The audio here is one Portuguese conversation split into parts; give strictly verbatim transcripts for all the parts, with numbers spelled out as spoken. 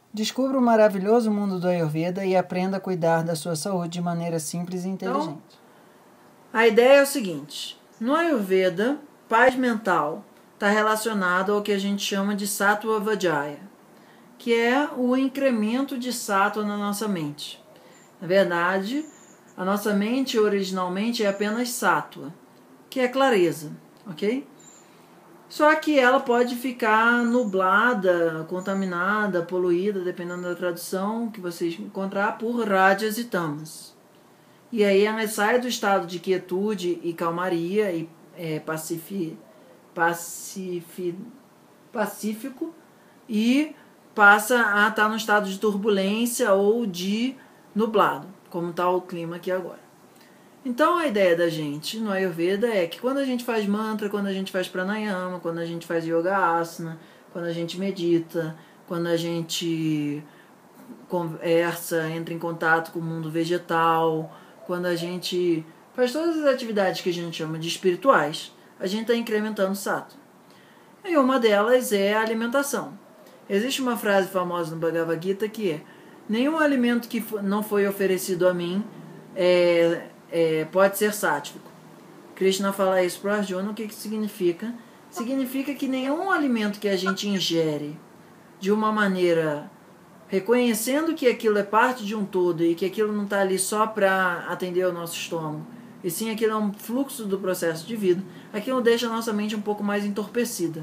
Descubra o maravilhoso mundo do Ayurveda e aprenda a cuidar da sua saúde de maneira simples e inteligente. Então, a ideia é o seguinte: no Ayurveda, paz mental está relacionado ao que a gente chama de Sattva Vajaya, que é o incremento de Sattva na nossa mente. Na verdade, a nossa mente originalmente é apenas Sattva, que é clareza, ok? Só que ela pode ficar nublada, contaminada, poluída, dependendo da tradução que vocês encontrar, por Rajas e Tamas. E aí ela sai do estado de quietude e calmaria e é, pacifi, pacifi, pacífico e passa a estar no estado de turbulência ou de nublado, como está o clima aqui agora. Então a ideia da gente no Ayurveda é que quando a gente faz mantra, quando a gente faz pranayama, quando a gente faz yoga asana, quando a gente medita, quando a gente conversa, entra em contato com o mundo vegetal, quando a gente faz todas as atividades que a gente chama de espirituais, a gente está incrementando sattva. E uma delas é a alimentação. Existe uma frase famosa no Bhagavad Gita que é: nenhum alimento que não foi oferecido a mim é, é, pode ser sático. Krishna fala isso para Arjuna. O que, que significa? Significa que nenhum alimento que a gente ingere de uma maneira reconhecendo que aquilo é parte de um todo e que aquilo não está ali só para atender ao nosso estômago, e sim aquilo é um fluxo do processo de vida, aquilo deixa a nossa mente um pouco mais entorpecida.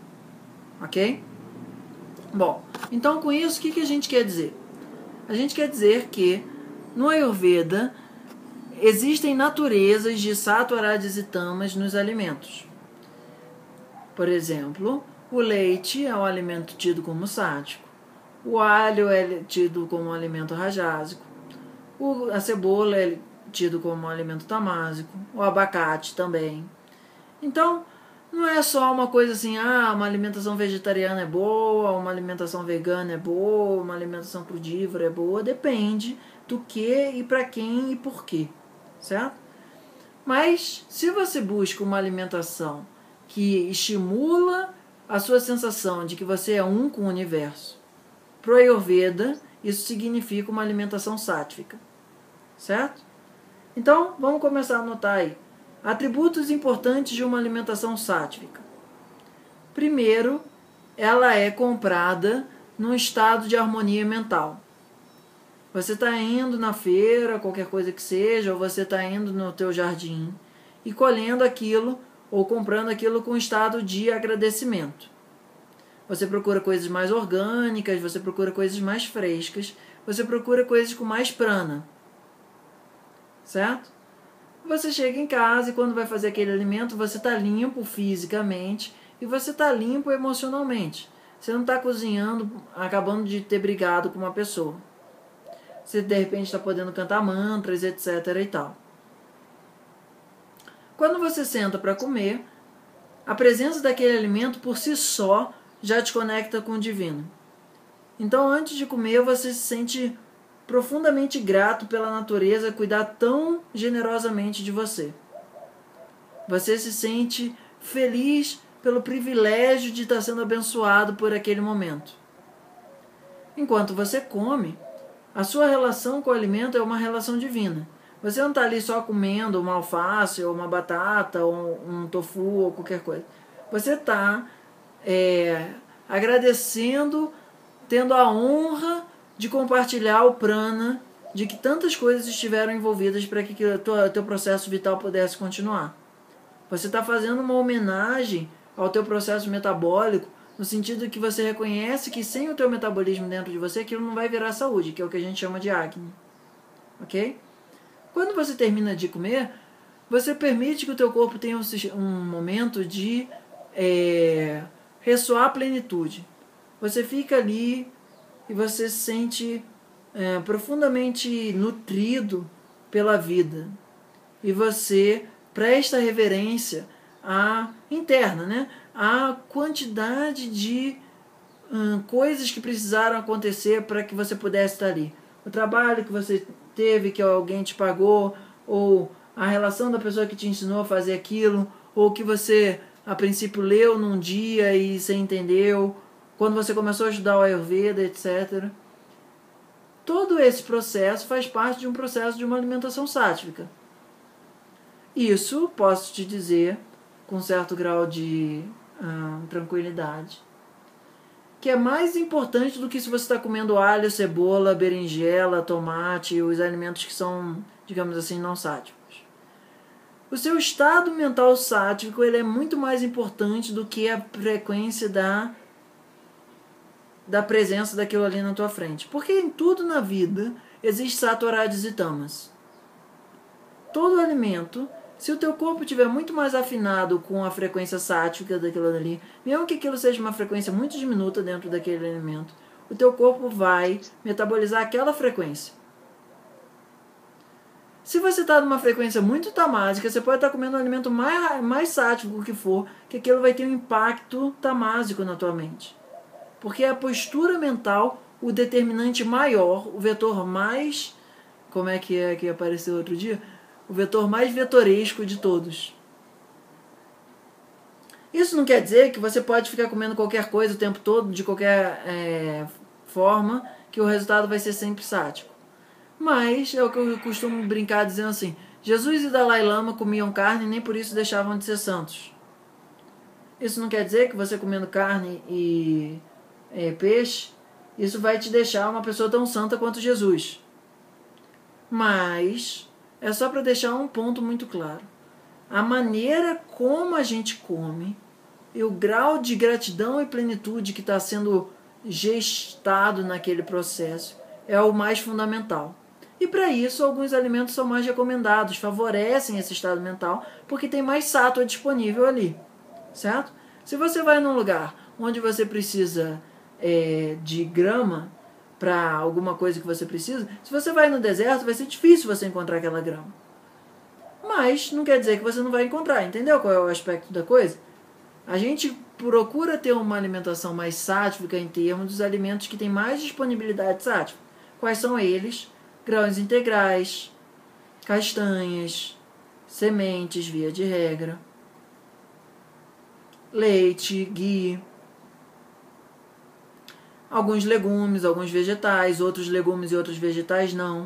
Ok? Bom, então com isso o que, que a gente quer dizer? A gente quer dizer que no Ayurveda existem naturezas de sattva, rajas e tamas nos alimentos. Por exemplo, o leite é um alimento tido como sático. O alho é tido como um alimento rajásico. O, a cebola é tido como um alimento tamásico. O abacate também. Então, não é só uma coisa assim, ah, uma alimentação vegetariana é boa, uma alimentação vegana é boa, uma alimentação crudívora é boa. Depende do que e para quem e por quê, certo? Mas, se você busca uma alimentação que estimula a sua sensação de que você é um com o universo, pro Ayurveda, isso significa uma alimentação sátvica, certo? Então, vamos começar a anotar aí. Atributos importantes de uma alimentação sátvica. Primeiro, ela é comprada num estado de harmonia mental. Você está indo na feira, qualquer coisa que seja, ou você está indo no teu jardim e colhendo aquilo ou comprando aquilo com estado de agradecimento. Você procura coisas mais orgânicas, você procura coisas mais frescas, você procura coisas com mais prana. Certo? Você chega em casa e quando vai fazer aquele alimento, você está limpo fisicamente e você está limpo emocionalmente. Você não está cozinhando, acabando de ter brigado com uma pessoa. Você de repente está podendo cantar mantras, etc e tal. Quando você senta para comer, a presença daquele alimento por si só já te conecta com o divino. Então, antes de comer, você se sente profundamente grato pela natureza cuidar tão generosamente de você. Você se sente feliz pelo privilégio de estar sendo abençoado por aquele momento. Enquanto você come, a sua relação com o alimento é uma relação divina. Você não está ali só comendo uma alface, ou uma batata, ou um tofu, ou qualquer coisa. Você está É, agradecendo, tendo a honra de compartilhar o prana, de que tantas coisas estiveram envolvidas para que o teu, teu processo vital pudesse continuar. Você está fazendo uma homenagem ao teu processo metabólico, no sentido que você reconhece que sem o teu metabolismo dentro de você, aquilo não vai virar saúde, que é o que a gente chama de acne. Ok? Quando você termina de comer, você permite que o teu corpo tenha um, um momento de É, ressoar a plenitude. Você fica ali e você se sente é, profundamente nutrido pela vida. E você presta reverência à interna, né? À quantidade de hum, coisas que precisaram acontecer para que você pudesse estar ali. O trabalho que você teve, que alguém te pagou, ou a relação da pessoa que te ensinou a fazer aquilo, ou que você a princípio leu num dia e você entendeu, quando você começou a estudar o Ayurveda, etcétera. Todo esse processo faz parte de um processo de uma alimentação sátvica. Isso, posso te dizer, com certo grau de hum, tranquilidade, que é mais importante do que se você está comendo alho, cebola, berinjela, tomate, os alimentos que são, digamos assim, não sátvicos. O seu estado mental sático ele é muito mais importante do que a frequência da, da presença daquilo ali na tua frente. Porque em tudo na vida existe sattva, rajas e tamas. Todo alimento, se o teu corpo estiver muito mais afinado com a frequência sática daquilo ali, mesmo que aquilo seja uma frequência muito diminuta dentro daquele alimento, o teu corpo vai metabolizar aquela frequência. Se você está numa frequência muito tamásica, você pode estar comendo um alimento mais, mais sático que for, que aquilo vai ter um impacto tamásico na tua mente. Porque é a postura mental o determinante maior, o vetor mais... Como é que é que apareceu outro dia? O vetor mais vetoresco de todos. Isso não quer dizer que você pode ficar comendo qualquer coisa o tempo todo, de qualquer é, forma, que o resultado vai ser sempre sático. Mas é o que eu costumo brincar dizendo assim, Jesus e Dalai Lama comiam carne e nem por isso deixavam de ser santos. Isso não quer dizer que você comendo carne e é, peixe, isso vai te deixar uma pessoa tão santa quanto Jesus. Mas é só para deixar um ponto muito claro. A maneira como a gente come e o grau de gratidão e plenitude que está sendo gestado naquele processo é o mais fundamental. E para isso, alguns alimentos são mais recomendados, favorecem esse estado mental, porque tem mais sattva disponível ali, certo? Se você vai num lugar onde você precisa é, de grama para alguma coisa que você precisa, se você vai no deserto, vai ser difícil você encontrar aquela grama. Mas não quer dizer que você não vai encontrar, entendeu qual é o aspecto da coisa? A gente procura ter uma alimentação mais sátrica em termos dos alimentos que têm mais disponibilidade sátrica. Quais são eles? Grãos integrais, castanhas, sementes, via de regra, leite, ghee, alguns legumes, alguns vegetais, outros legumes e outros vegetais não.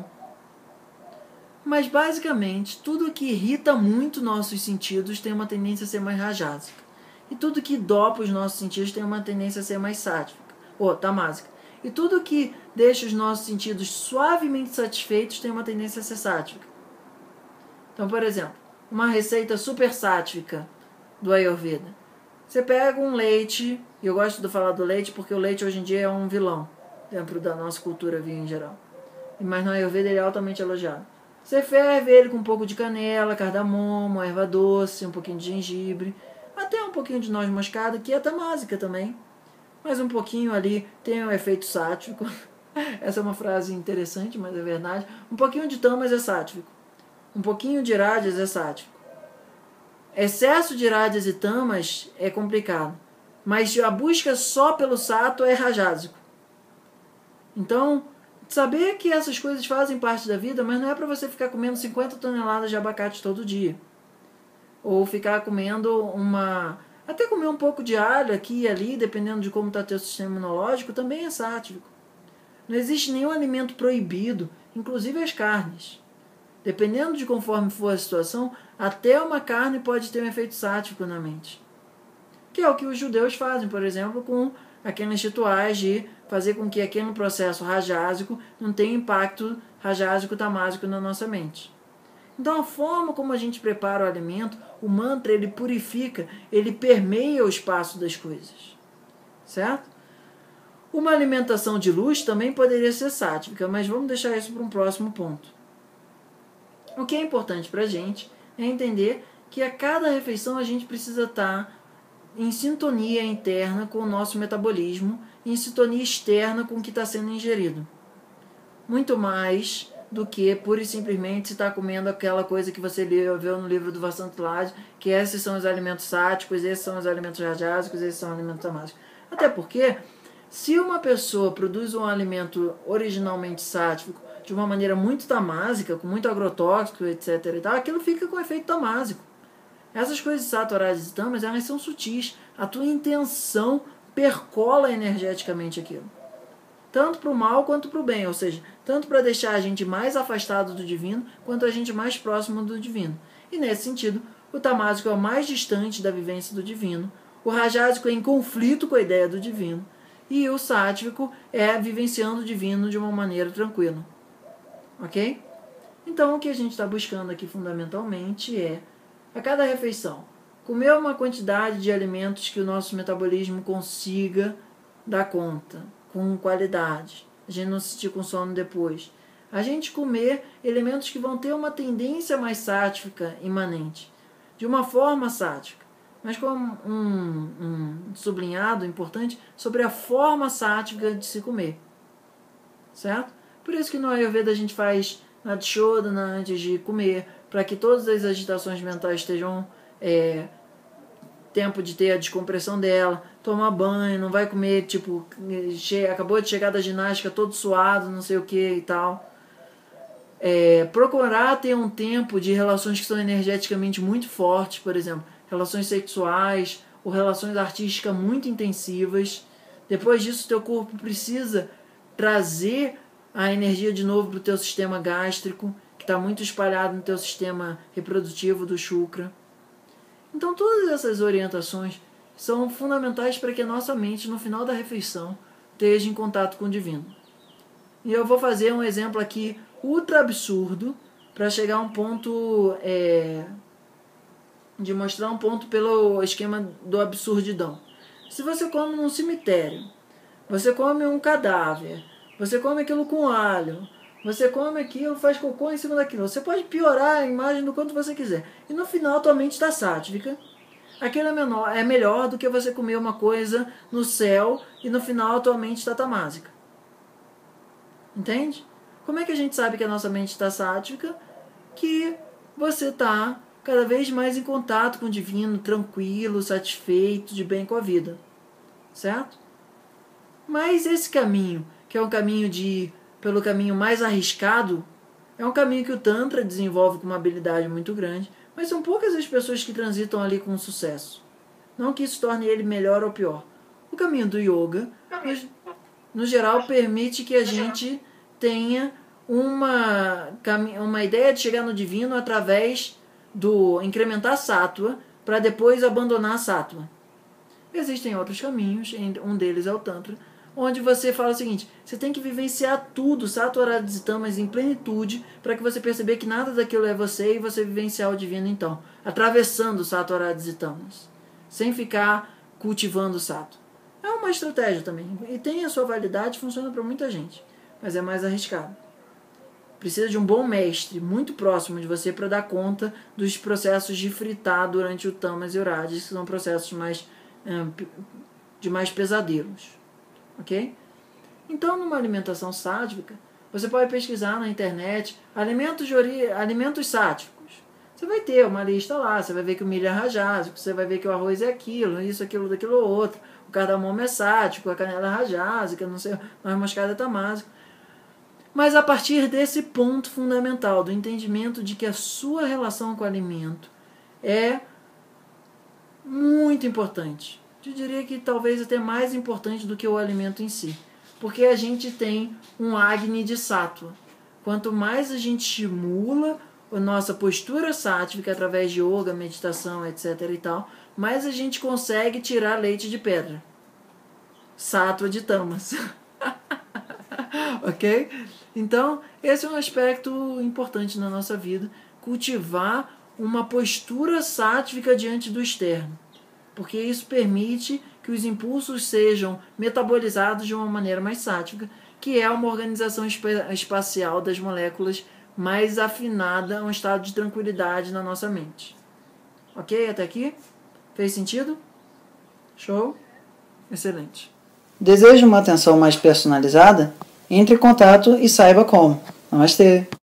Mas basicamente, tudo que irrita muito nossos sentidos tem uma tendência a ser mais rajásica. E tudo que dopa os nossos sentidos tem uma tendência a ser mais sátrica, ou tamásica. E tudo que deixa os nossos sentidos suavemente satisfeitos tem uma tendência a ser sátrica. Então, por exemplo, uma receita super sátrica do Ayurveda. Você pega um leite, e eu gosto de falar do leite porque o leite hoje em dia é um vilão dentro da nossa cultura vinho em geral. Mas no Ayurveda ele é altamente elogiado. Você ferve ele com um pouco de canela, cardamomo, erva doce, um pouquinho de gengibre, até um pouquinho de noz moscada, que é tamásica também. Mas um pouquinho ali tem um efeito sátrico. Essa é uma frase interessante, mas é verdade. Um pouquinho de tamas é sátrico. Um pouquinho de rajas é sátrico. Excesso de rajas e tamas é complicado. Mas a busca só pelo sattva é rajásico. Então, saber que essas coisas fazem parte da vida, mas não é para você ficar comendo cinquenta toneladas de abacate todo dia. Ou ficar comendo uma... Até comer um pouco de alho aqui e ali, dependendo de como está teu sistema imunológico, também é sátrico. Não existe nenhum alimento proibido, inclusive as carnes. Dependendo de conforme for a situação, até uma carne pode ter um efeito sátrico na mente. Que é o que os judeus fazem, por exemplo, com aqueles rituais de fazer com que aquele processo rajásico não tenha impacto rajásico tamásico na nossa mente. Então a forma como a gente prepara o alimento, o mantra, ele purifica, ele permeia o espaço das coisas. Certo? Uma alimentação de luz também poderia ser sátrica, mas vamos deixar isso para um próximo ponto. O que é importante para a gente é entender que a cada refeição a gente precisa estar em sintonia interna com o nosso metabolismo e em sintonia externa com o que está sendo ingerido. Muito mais do que pura e simplesmente se está comendo aquela coisa que você viu no livro do Vasantulad, que esses são os alimentos sáticos, esses são os alimentos rajásicos, esses são os alimentos tamásicos. Até porque, se uma pessoa produz um alimento originalmente sático de uma maneira muito tamásica, com muito agrotóxico, etc e tal, aquilo fica com efeito tamásico. Essas coisas sattva, rajas e tamas, elas são sutis. A tua intenção percola energeticamente aquilo. Tanto para o mal quanto para o bem, ou seja, tanto para deixar a gente mais afastado do divino, quanto a gente mais próximo do divino. E nesse sentido, o tamásico é o mais distante da vivência do divino, o rajásico é em conflito com a ideia do divino, e o sátvico é vivenciando o divino de uma maneira tranquila. Ok? Então, o que a gente está buscando aqui fundamentalmente é, a cada refeição, comer uma quantidade de alimentos que o nosso metabolismo consiga dar conta, com qualidade. A gente não se sentir com sono depois. A gente comer elementos que vão ter uma tendência mais sátrica imanente, de uma forma sátrica, mas com um, um sublinhado importante sobre a forma sátrica de se comer. Certo? Por isso que no Ayurveda a gente faz Nadshodhana antes de comer, para que todas as agitações mentais estejam é, tempo de ter a descompressão dela, tomar banho, não vai comer, tipo, che acabou de chegar da ginástica todo suado, não sei o que e tal. É, procurar ter um tempo de relações que são energeticamente muito fortes, por exemplo, relações sexuais ou relações artísticas muito intensivas. Depois disso, teu corpo precisa trazer a energia de novo para o teu sistema gástrico, que está muito espalhado no teu sistema reprodutivo do chukra. Então, todas essas orientações são fundamentais para que a nossa mente, no final da refeição, esteja em contato com o divino. E eu vou fazer um exemplo aqui ultra absurdo para chegar a um ponto, é, de mostrar um ponto pelo esquema do absurdidão. Se você come num cemitério, você come um cadáver, você come aquilo com alho, você come aquilo, faz cocô em cima daquilo. Você pode piorar a imagem do quanto você quiser. E no final, tua mente está sátrica. Aquilo é, menor, é melhor do que você comer uma coisa no céu e no final a tua mente está tamásica. Entende? Como é que a gente sabe que a nossa mente está sátrica? Que você está cada vez mais em contato com o divino, tranquilo, satisfeito, de bem com a vida. Certo? Mas esse caminho, que é um caminho de... pelo caminho mais arriscado, é um caminho que o Tantra desenvolve com uma habilidade muito grande, mas são poucas as pessoas que transitam ali com sucesso. Não que isso torne ele melhor ou pior. O caminho do yoga, no geral, permite que a gente tenha uma, uma ideia de chegar no divino através do incrementar sattva, para depois abandonar sattva. Existem outros caminhos, um deles é o Tantra, onde você fala o seguinte, você tem que vivenciar tudo, sattva, rajas e tamas em plenitude, para que você perceber que nada daquilo é você e você vivenciar o divino então, atravessando sattva, rajas e tamas, sem ficar cultivando o sattva. É uma estratégia também, e tem a sua validade, funciona para muita gente, mas é mais arriscado. Precisa de um bom mestre, muito próximo de você, para dar conta dos processos de fritar durante o tamas e o rajas, que são processos mais, de mais pesadelos. Ok? Então, numa alimentação sátrica, você pode pesquisar na internet alimentos, de ori... alimentos sátricos. Você vai ter uma lista lá, você vai ver que o milho é rajásico, você vai ver que o arroz é aquilo, isso, aquilo, daquilo outro, o cardamomo é sátrico, a canela é rajásica, não sei, a noz moscada é tamásica. Mas a partir desse ponto fundamental, do entendimento de que a sua relação com o alimento é muito importante. Eu diria que talvez até mais importante do que o alimento em si. Porque a gente tem um Agni de Sattva. Quanto mais a gente estimula a nossa postura sátrica através de yoga, meditação, etc e tal, mais a gente consegue tirar leite de pedra. Sattva de tamas. Ok? Então, esse é um aspecto importante na nossa vida. Cultivar uma postura sátrica diante do externo. Porque isso permite que os impulsos sejam metabolizados de uma maneira mais sátrica, que é uma organização espacial das moléculas mais afinada a um estado de tranquilidade na nossa mente. Ok? Até aqui? Fez sentido? Show? Excelente. Deseja uma atenção mais personalizada? Entre em contato e saiba como. Namastê!